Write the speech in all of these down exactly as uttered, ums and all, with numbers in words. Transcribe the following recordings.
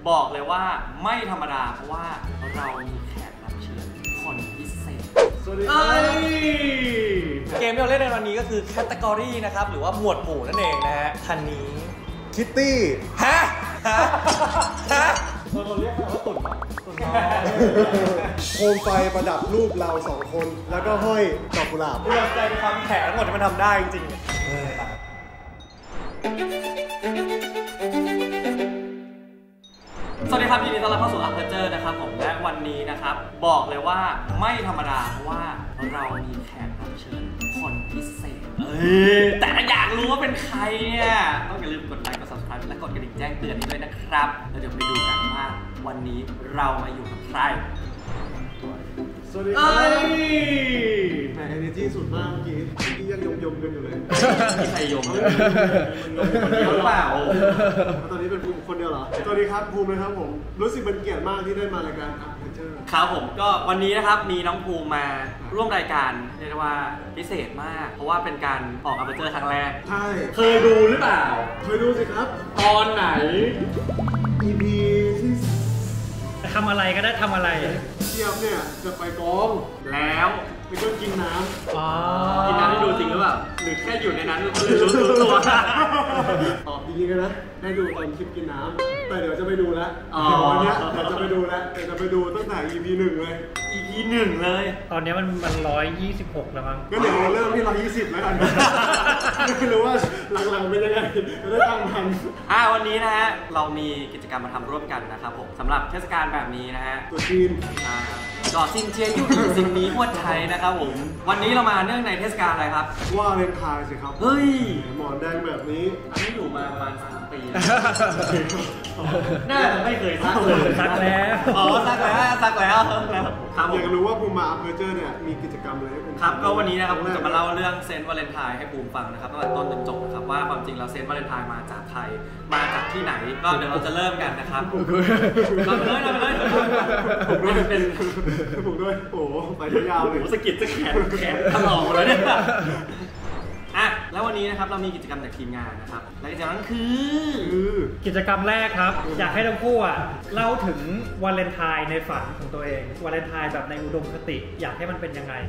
บอกเลยว่าไม่ธรรมดาเพราะว่าเรามีแขกรับเชิญคนพิเศษสวัสดีครับเกมที่เราเล่นในวันนี้ก็คือแคตตากรีนะครับหรือว่าหมวดหมู่นั่นเองนะฮะคันนี้คิตตี้ฮะฮะฮะเราเรียกว่าตุ่นตุ่นโคมไฟประดับรูปเราสองคนแล้วก็ห้อยดอกกุหลาบเราใจในความแข็งหมดที่มันทำได้จริงๆสวัสดีครับยินดีต้อนรับเข้าสู่ Aperture นะครับผมและวันนี้นะครับบอกเลยว่าไม่ธรรมดาเพราะว่าเรามีแขกรับเชิญคนพิเศษเอ้ยแต่ถ้าอยากรู้ว่าเป็นใครเนี่ยต้องอย่าลืมกดไลค์กด ซับสไครบ์ และกดกระดิ่งแจ้งเตือนด้วยนะครับแล้วเดี๋ยวไปดูกันว่าวันนี้เรามาอยู่กับใครสวัสดีครับแหม energy สุดมากเมื่อกี้เมื่อกี้ยังยมๆกันอยู่เลยมีใครยมเลยมันยมคนเดียวหรือเปล่าตอนนี้เป็นภูมิคนเดียวเหรอสวัสดีครับภูมินะครับผมรู้สึกเป็นเกียรติมากที่ได้มารายการ Aperture ครับผมก็วันนี้นะครับมีน้องภูมิมาร่วมรายการเรียกว่าพิเศษมากเพราะว่าเป็นการออก Aperture ครั้งแรกใช่เคยดูหรือเปล่าเคยดูสิครับตอนไหนอี พี ที่ทำอะไรก็ได้ทำอะไรเทียบเนี่ยจะไปกองแล้วแล้วก็กินน้ำอ๋อกินน้ำได้ดูจริงหรือเปล่าหรือแค่อยู่ในนั้นเลยรู้ตัวตอบจริงๆกันนะได้ดูตอนคลิปกินน้ำแต่เดี๋ยวจะไปดูแล้ววันนี้เดี๋ยวจะไปดูแล้วเดี๋ยวจะไปดูตั้งแต่ อี พี หนึ่งเลยอี พี หนึ่งเลยตอนนี้มันมันร้อยยี่สิบหกแล้วมั้งก็เดี๋ยวเริ่มที่ร้อยยี่สิบแล้วกันไม่รู้ว่าหลังๆเป็นยังไงจะได้ตามทันอ่าวันนี้นะฮะเรามีกิจกรรมมาทำร่วมกันนะครับผมสำหรับเทศกาลแบบนี้นะฮะตัวจีนอ่าก่อซินเจียยุ่งสิ่งนี้พวดไทยนะครับผมวันนี้เรามาเนื่องในเทศกาลอะไรครับว่าเลนไทน์สิครับเฮ้ยหมอนแดงแบบนี้อันนี้อยู่มาประมาณสามปีน่าจะไม่เคยซักเลยซักแล้วอ๋อซักแล้วซักแล้วครับอยากรู้ว่าภูมิมา Aperture เนี่ยมีกิจกรรมอะไรให้ภูมิครับก็วันนี้นะครับผมจะมาเล่าเรื่องเซนต์วาเลนไทน์ให้ภูมิฟังนะครับตั้งแต่ต้นจนจบนะครับว่าความจริงแล้วเซนต์วาเลนไทน์มาจากไทยมาจากที่ไหนก็เดี๋ยวเราจะเริ่มกันนะครับเราเลยเราเลยผมด้วยเป็นผมด้วยโอ้ไปยาวเลยสกิดจะแขนแขนถลอกแล้วเนี่ยอ่ะแล้ววันนี้นะครับเรามีกิจกรรมจากทีมงานนะครับและกิจกรรมนั้นคือกิจกรรมแรกครับอยากให้ทั้งคู่อ่ะเล่าถึงวาเลนไทน์ในฝันของตัวเองวาเลนไทน์แบบในอุดมคติอยากให้มันเป็นยังไง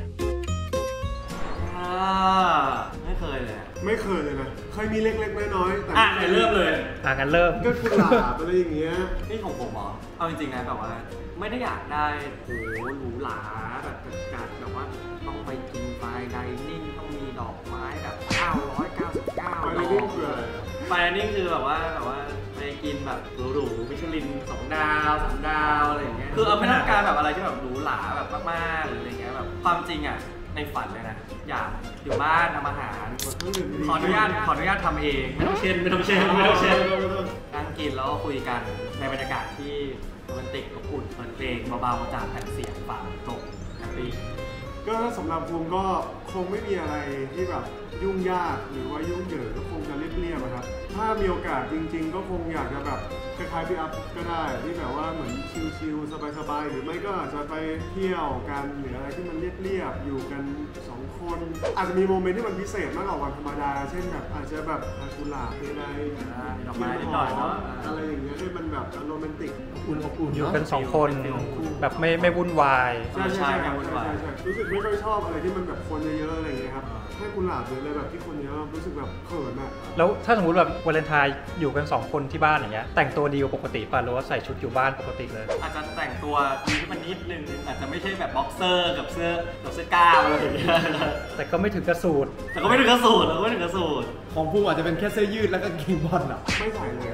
ไม่เคยเลยไม่เคยเลยนะเคยมีเล็กๆน้อยๆแต่อ่ะเริ่มเลยอ่ะกันเริ่มก็กุหลาบอะไรอย่างเงี้ยนี่ของผมเหรอเอาจริงๆนะแบบว่าไม่ได้อยากได้โหหรูหราแบบจัดๆแบบว่าต้องไปกินไฟไดนิ่งต้องมีดอกไม้แบบเก้าร้อยเก้าสิบเก้าไฟไดนิ่งคืออะไรไฟไดนิ่งคือแบบว่าแบบว่าไปกินแบบหรูๆมิชลินสองดาวสามดาวอะไรอย่างเงี้ยคือเอาไม่ต้องการแบบอะไรที่แบบหรูหราแบบมากๆหรืออะไรเงี้ยแบบความจริงอ่ะในฝันเลยนะอยากอยู่บ้านทำอาหารขออนุญาตขออนุญาตทำเองไม่ต้องเช็ดไม่ต้องเช็ดไม่ต้องเช็ดนั่งกินแล้วก็คุยกันในบรรยากาศที่โรแมนติกอบอุ่นเปิดเพลงเบาๆจากแผ่นเสียงฟังตกแฮปปี้ก็สำหรับภูมิก็คงไม่มีอะไรที่แบบยุ่งยากหรือว่ายุ่งเหยิงก็คงจะเรียบๆครับถ้ามีโอกาสจริงๆก็คงอยากจะแบบคล้ายๆพี่อัพก็ได้ที่แบบว่าเหมือนชิลๆสบายๆหรือไม่ก็อาจจะไปเที่ยวกันหรืออะไรที่มันเรียบๆอยู่กันสองคนอาจจะมีโมเมนต์ที่มันพิเศษมากกว่าวันธรรมดาเช่นแบบอาจจะแบบกุหลาบอะไรดอกไม้นิดหน่อยเนาะอะไรอย่างเงี้ยให้มันแบบโรแมนติกอุ่นอบอุ่นอยู่กันสองคนแบบไม่ไม่วุ่นวายใช่ใช่ไม่วุ่นวายรู้สึกไม่ค่อยชอบอะไรที่มันแบบคนเยอะๆอะไรอย่างเงี้ยครับให้กุหลาบหรืออะไรแบบที่คนเยอะรู้สึกแบบเขินอะแล้วถ้าสมมติแบบวาเลนไทน์อยู่กันสองคนที่บ้านอย่างเงี้ยแต่งตัวดีกว่าปกติป่ะหรือว่าใส่ชุดอยู่บ้านปกติเลยอาจจะแต่งตัวดีขึ้นมานิดนึงอาจจะไม่ใช่แบบบ็อกเซอร์กับเสื้อกับเสื้อกล้ามอะไรอย่างเงี้ยแต่ก็ไม่ถึงกระสูทแต่ก็ไม่ถึงกระสูทแล้วก็ไม่ถึงกระสูทของภูมิอาจจะเป็นแค่เสื้อยืดแล้วก็กางเกงบอลอ่ะไม่ใส่เลย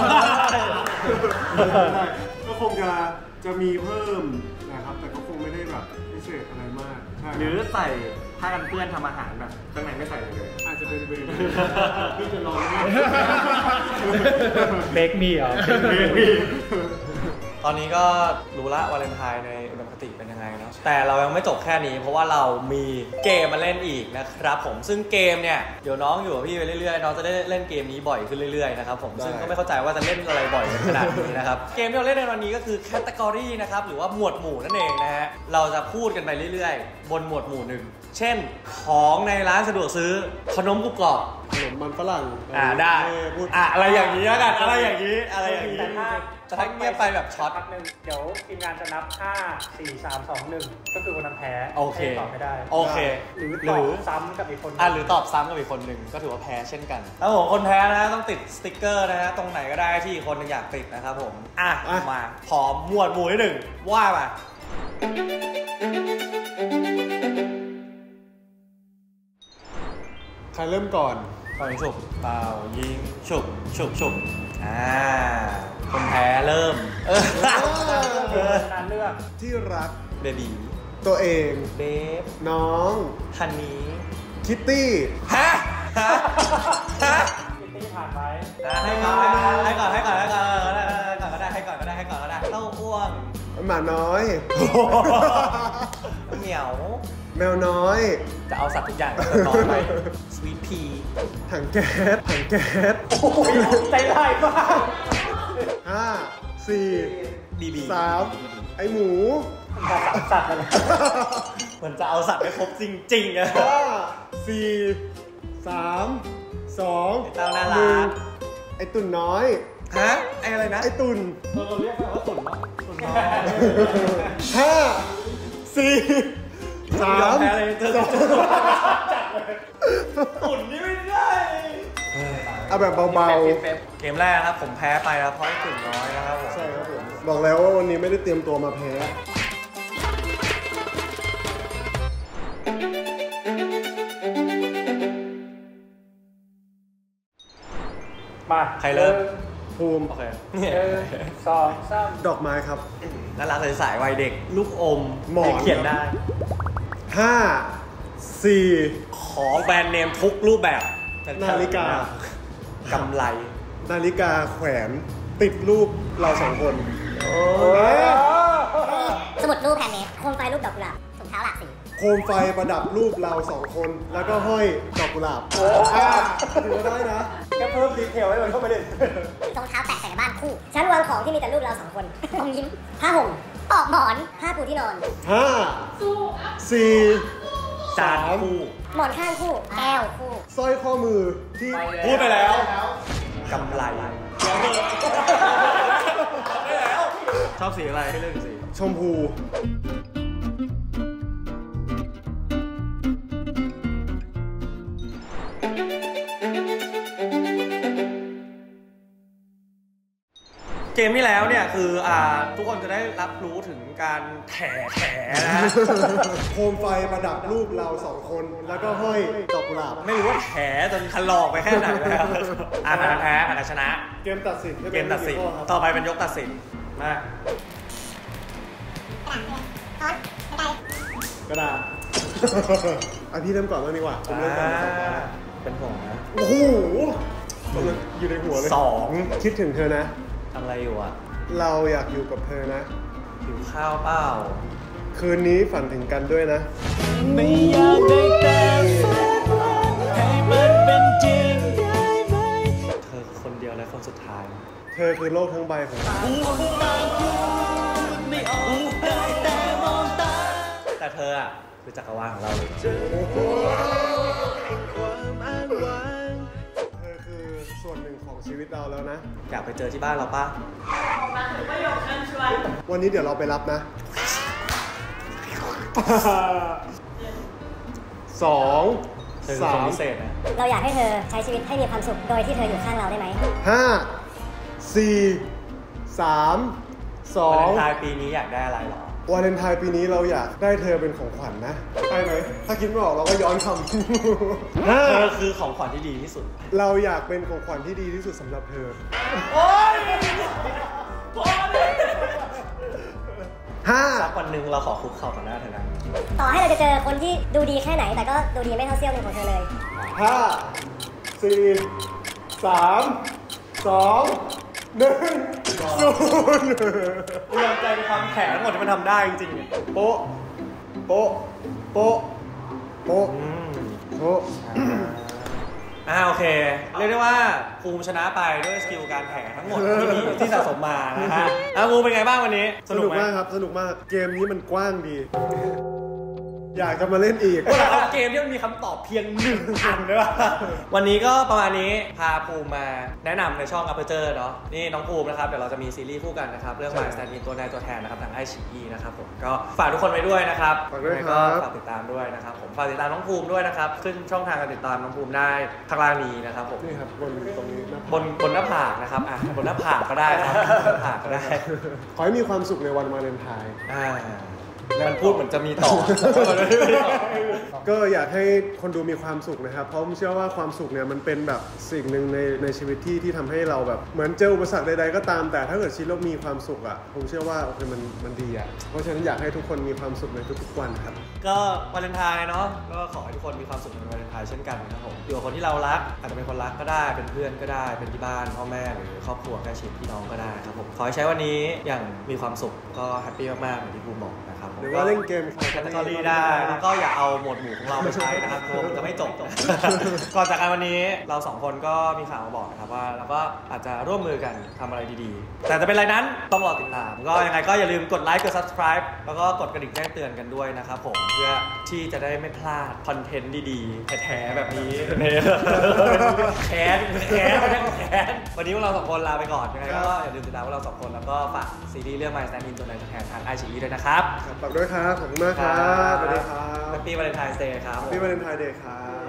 ก็คงจะจะมีเพิ่มนะครับแต่ก็คงไม่ได้แบบพิเศษอะไรมากหรือใส่ผ้ากันเปื้อนทำอาหารแบบข้างในไม่ใส่เลยอาจจะเป็นเบรกที่จะลองเบรกมีเหรอตอนนี้ก็รู้ละวาเลนไทน์ในอุดมคติเป็นยังไงเนาะแต่เรายังไม่จบแค่นี้เพราะว่าเรามีเกมมาเล่นอีกนะครับผมซึ่งเกมเนี่ยเดี๋ยวน้องอยู่กับพี่ไปเรื่อยๆน้องจะได้เล่นเกมนี้บ่อยขึ้นเรื่อยๆนะครับผมซึ่งก็ไม่เข้าใจว่าจะเล่นอะไรบ่อยขนาดนี้นะครับเกมที่เราเล่นในวันนี้ก็คือแคตตากรีนะครับหรือว่าหมวดหมู่นั่นเองนะฮะเราจะพูดกันไปเรื่อยๆบนหมวดหมู่หนึ่งเช่นของในร้านสะดวกซื้อขนมกรุบกรอบขนมมันฝรั่งอ่าได้อ่ะอะไรอย่างนี้แล้วกันอะไรอย่างนี้อะไรอย่างนี้แต่ถ้าแต่ถ้าเงียบไปแบบช็อตแป๊บนึงเดี๋ยวทีมงานจะนับห้า สี่ สาม สอง หนึ่งก็คือคนนั้นแพ้โอเคตอบไม่ได้โอเคหรือหตรือ อบซ้ำกับอีกคนอ่ะหรือตอบซ้ำกับอีกคนหนึ่งก็ถือว่าแพ้เช่นกันแล้วผมคนแพ้นะฮะต้องติดสติ๊กเกอร์นะฮะตรงไหนก็ได้ที่อีกคนหนึงอยากติดนะครับผมอ่ะมาพร้อมหมวดหมู่ที่หนึ่งว่ามาใครเริ่มก่อนตอนนี้ฉุบเปล่ายิงฉุบฉุบฉุบอ่าคนแพ้เริ่มเออเลือกนานเลือกที่รักเบบีตัวเองเบฟน้องฮันนี้คิตตี้ฮะฮะฮะคิตตี้ผ่านไปให้ก่อนให้ก่อนให้ก่อนให้ก่อนให้ก่อนก็ได้ให้ก่อนก็ได้ให้ก่อนก็ได้เต้าอ้วงหมาน้อยเหมียวแมวน้อยจะเอาสัตว์ทุกอย่างมาต่อไปสวีทพีถังแก๊สถังแก๊สโอ้ยใจร้ายมากห้าสี่บีบีสามไอหมูมาสามสัตว์เลยมันจะเอาสัตว์ให้ครบจริงๆอะห้าสี่สามสองเต้าน่าหรันึ่งกไอตุ่นน้อยฮะไออะไรนะไอตุ่นเราเรียกว่าตุ่นมั้งตุ่นน้อยห้าสี่สามแพ้เลยเธอสองตุ่นนี่ไม่ได้เอาแบบเบาเกมแรกครับผมแพ้ไปนะเพราะไอ้ตุ่นน้อยนะครับผมๆใช่ครับผมบอกแล้วว่าวันนี้ไม่ได้เตรียมตัวมาแพ้มาใครเริ่มภูมิโอเคหนึ่งสองสามดอกไม้ครับน่ารักใสๆวัยเด็ก ลูกอมหมอนเขียนได้ห้าสี่ของแบรนด์เนมทุกรูปแบบนาฬิกากำไรนาฬิกาแขวนติดรูปเราสองคนสมุดรูปแฮนด์เมดโคมไฟรูปดอกกุหลาบถุงเท้าหลากสีโคมไฟประดับรูปเราสองคน แล้วก็ห้อยดอกกุหลาบอ่าถือว่าได้นะแค่เพิ่มดีเทลให้มันเข้าไปเลยรองเท้าแตะใส่ในบ้านคู่ ชั้นวางของที่มีแต่รูปเราสองคนอมยิ้ม ผ้าห่ม ปอกหมอน ผ้าปูที่นอนห้าสี่จานคู่หมอนข้างคู่ แก้วคู่สร้อยข้อมือที่พูดไปแล้ว กำไร ชอบสีอะไรให้เลือกสีชมพูเกมที่แล้วเนี่ยคืออ่าทุกคนจะได้รับรู้ถึงการแถแถนะโคมไฟประดับรูปเราสองคน แล้วก็ห้อยดอกกุหลาบไม่รู้ว่าแถจนถลอกไปแค่ไหนแล้วอ่าผ่านแพ้ผ่านชนะเกมตัดสินเกมตัดสินข้อครับต่อไปเป็นยกตัดสินมากระดาษอ่ะพี่เริ่มก่อนแล้วดีกว่าผมเริ่มก่อนเป็นห่วงนะโอ้โหกำลังอยู่ในหัวเลยสองคิดถึงเธอนะทำอะไรอยู่อ่ะเราอยากอยู่กับเธอนะหิวข้าวเปล่าคืนนี้ฝันถึงกันด้วยนะไม่อยากได้แต่ฝันให้มันเป็นจริงได้ไหมเธอคนเดียวและคนสุดท้ายเธอคือโลกทั้งใบของฉันไม่ออกได้แต่มองตาแต่เธออ่ะคือจักรวาลของเราเลยเธอคือส่วนหนึ่งของชีวิตเราแล้วนะอยากไปเจอที่บ้านเราปะวันนี้เดี๋ยวเราไปรับนะ สองเธอคือสาคนมพิเศษนะเราอยากให้เธอใช้ชีวิตให้มีความสุข โดยที่เธออยู่ข้างเราได้ไหมห้าสี่สามสอวาเลงนไทน์ปีนี้อยากได้อะไรหรอวาเลนไทน์ปีนี้เราอยากได้เธอเป็นของขวัญนะใช่ไหมถ้าคิดไม่ออกเราก็ย้อนคำ ห้าเธอคือของขวัญที่ดีที่สุดเราอยากเป็นของขวัญที่ดีที่สุดสำหรับเธอโอ๊ยห้าสักวันหนึ่งเราขอคุกเข่าต่อหน้าเธอนะต่อให้เราจะเจอคนที่ดูดีแค่ไหน แต่ก็ดูดีไม่เท่าเสี้ยวหนึ่งของเธอเลยห้าสี่สามสองหนึ่งศูนย์กูยอมใจไปทำแผลทั้งหมดที่มันทำได้จริงๆเนี่ยโป๊ะโป๊ะโป๊ะโป๊ะอืมโป๊ะอ่าโอเค เรียกได้ว่าภูมิชนะไปด้วยสกิลการแผลทั้งหมดที่มีที่สะสมมานะฮะอ่ะภูมิเป็นไงบ้างวันนี้สนุกไหมากครับ สนุกมาก เกมนี้มันกว้างดีอยากจะมาเล่นอีกว่าเอาเกมที่มันมีคำตอบเพียงหนึ่งอันได้ป่ะวันนี้ก็ประมาณนี้พาภูมิมาแนะนำในช่อง Aperture เนาะนี่น้องภูมินะครับเดี๋ยวเราจะมีซีรีส์คู่กันนะครับเรื่อง My Stand In ตัวนายตัวแทนนะครับทางไอชีอีนะครับผมก็ฝากทุกคนไว้ด้วยนะครับฝากด้วยครับก็ฝากติดตามด้วยนะครับผมฝากติดตามน้องภูมิด้วยนะครับขึ้นช่องทางการติดตามน้องภูมิได้ข้างล่างนี้นะครับผมนี่ครับบนตรงนี้นะบนบนหน้าผากนะครับอ่ะบนหน้าผากก็ได้ครับบนหน้าผากก็ได้ขอให้มีความสุขในวันวาเลนไทน์อ่ามันพูดเหมือนจะมีต่อก็อยากให้คนดูมีความสุขนะครับเพราะผมเชื่อว่าความสุขเนี่ยมันเป็นแบบสิ่งหนึ่งในในชีวิตที่ที่ทำให้เราแบบเหมือนเจออุปสรรคใดๆก็ตามแต่ถ้าเกิดชีวิตเรามีความสุขอ่ะผมเชื่อว่าโอเคมันมันดีอ่ะเพราะฉะนั้นอยากให้ทุกคนมีความสุขในทุกๆวันครับก็วาเลนไทน์เนาะก็ขอให้ทุกคนมีความสุขในวาเลนไทน์เช่นกันนะครับผมอยู่กับคนที่เรารักอาจจะเป็นคนรักก็ได้เป็นเพื่อนก็ได้เป็นที่บ้านพ่อแม่หรือครอบครัวใกล้ชิดพี่น้องก็ได้ครับผมขอให้ใช้วันนี้อย่างมีความสุขก็แฮปปี้มากๆเหมือนที่ภูมิบอกนะครับหรือว่าเล่นเกมแคตตาล็อได้แล้วก็อย่าเอาหมวดหมู่ของเรามาใช้นะครับเพราะมันจะไม่จบ ก่อนจากกันวันนี้เราสองคนก็มีข่าวมาบอกนะครับว่าเราก็อาจจะร่วมมือกันทำอะไรดีๆแต่จะเป็นอะไรนั้นต้องรอติดตามก็ยังไงก็อย่าลืมกดไลค์กด subscribe แล้วก็กดกระดิ่งแจ้งเตือนกันด้วยนะครับผมเพื่อที่จะได้ไม่พลาดคอนเทนต์ดีๆแท้ๆแบบนี้แค้นแค้นไม่ใช่แค้นวันนี้พวกเราสองคนลาไปก่อนยังไงก็อย่าลืมติดตามพวกเราสองคนแล้วก็ฝากซีรีส์เรื่อง My Stand In ตัวนายตัวแทนทาง ไอ ซี อี ด้วยนะครับฝากด้วยครับขอบคุณมากครับสวัสดีครับ Happy Valentine's Day ครับ Happy Valentine's Day ครับ